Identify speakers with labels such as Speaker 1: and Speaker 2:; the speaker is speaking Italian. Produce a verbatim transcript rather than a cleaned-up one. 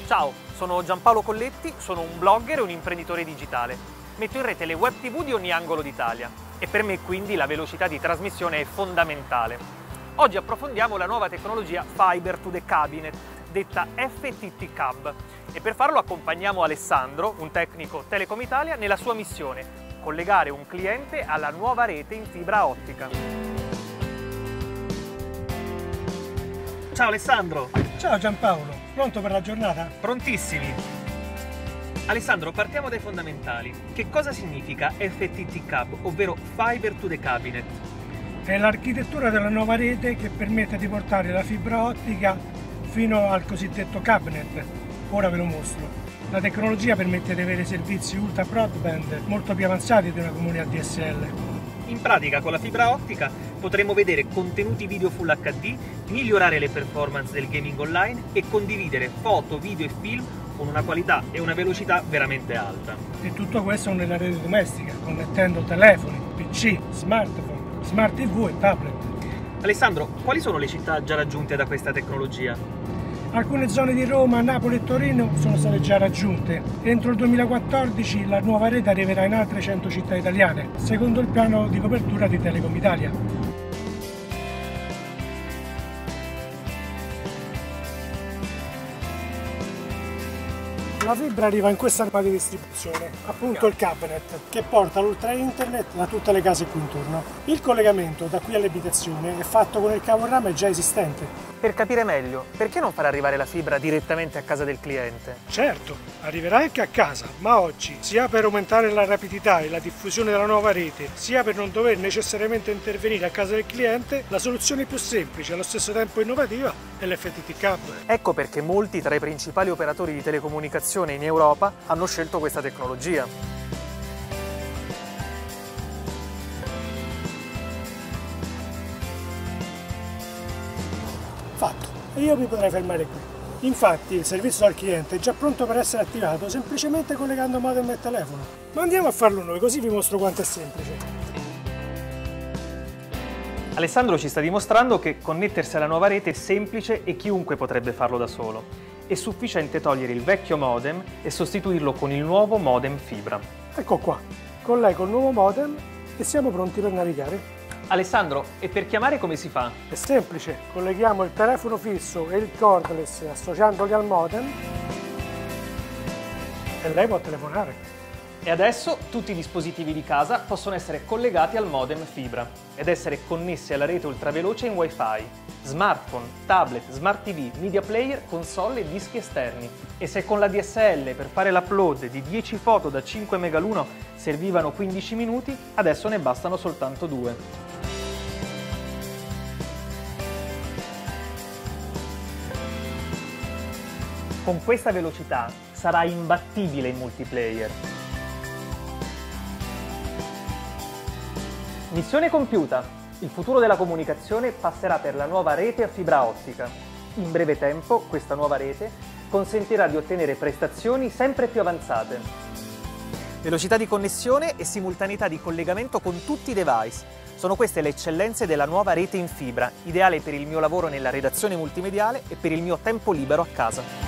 Speaker 1: Ciao, sono Giampaolo Colletti, sono un blogger e un imprenditore digitale. Metto in rete le web tivù di ogni angolo d'Italia e per me quindi la velocità di trasmissione è fondamentale. Oggi approfondiamo la nuova tecnologia Fiber to the Cabinet, detta F T T Cab, e per farlo accompagniamo Alessandro, un tecnico Telecom Italia, nella sua missione: collegare un cliente alla nuova rete in fibra ottica. Ciao Alessandro!
Speaker 2: Ciao Giampaolo, pronto per la giornata?
Speaker 1: Prontissimi! Alessandro, partiamo dai fondamentali. Che cosa significa F T T Cab, ovvero Fiber to the Cabinet?
Speaker 2: È l'architettura della nuova rete che permette di portare la fibra ottica fino al cosiddetto cabinet. Ora ve lo mostro. La tecnologia permette di avere servizi ultra broadband molto più avanzati di una comune A D S L.
Speaker 1: In pratica, con la fibra ottica potremo vedere contenuti video Full H D, migliorare le performance del gaming online e condividere foto, video e film con una qualità e una velocità veramente alta.
Speaker 2: E tutto questo nella rete domestica, connettendo telefoni, P C, smartphone, smart tivù e tablet.
Speaker 1: Alessandro, quali sono le città già raggiunte da questa tecnologia?
Speaker 2: Alcune zone di Roma, Napoli e Torino sono state già raggiunte. Entro il duemilaquattordici la nuova rete arriverà in altre cento città italiane, secondo il piano di copertura di Telecom Italia. La fibra arriva in questa arma di distribuzione, appunto il cabinet, che porta l'ultra internet da tutte le case qui intorno. Il collegamento da qui all'abitazione è fatto con il cavo rame già esistente.
Speaker 1: Per capire meglio, perché non far arrivare la fibra direttamente a casa del cliente?
Speaker 2: Certo, arriverà anche a casa, ma oggi, sia per aumentare la rapidità e la diffusione della nuova rete, sia per non dover necessariamente intervenire a casa del cliente, la soluzione più semplice e allo stesso tempo innovativa è l'F T T Cab.
Speaker 1: Ecco perché molti tra i principali operatori di telecomunicazione in Europa hanno scelto questa tecnologia.
Speaker 2: Fatto, e io mi potrei fermare qui. Infatti il servizio al cliente è già pronto per essere attivato semplicemente collegando modem e telefono. Ma andiamo a farlo noi, così vi mostro quanto è semplice.
Speaker 1: Alessandro ci sta dimostrando che connettersi alla nuova rete è semplice e chiunque potrebbe farlo da solo. È sufficiente togliere il vecchio modem e sostituirlo con il nuovo modem fibra.
Speaker 2: Ecco qua, collego il nuovo modem e siamo pronti per navigare.
Speaker 1: Alessandro, e per chiamare come si fa?
Speaker 2: È semplice, colleghiamo il telefono fisso e il cordless associandoli al modem e lei può telefonare.
Speaker 1: E adesso tutti i dispositivi di casa possono essere collegati al modem fibra ed essere connessi alla rete ultraveloce in Wi-Fi. Smartphone, tablet, smart tivù, media player, console e dischi esterni. E se con la D S L per fare l'upload di dieci foto da cinque mega l'uno servivano quindici minuti, adesso ne bastano soltanto due. Con questa velocità sarà imbattibile in multiplayer. Missione compiuta! Il futuro della comunicazione passerà per la nuova rete a fibra ottica. In breve tempo questa nuova rete consentirà di ottenere prestazioni sempre più avanzate. Velocità di connessione e simultaneità di collegamento con tutti i device. Sono queste le eccellenze della nuova rete in fibra, ideale per il mio lavoro nella redazione multimediale e per il mio tempo libero a casa.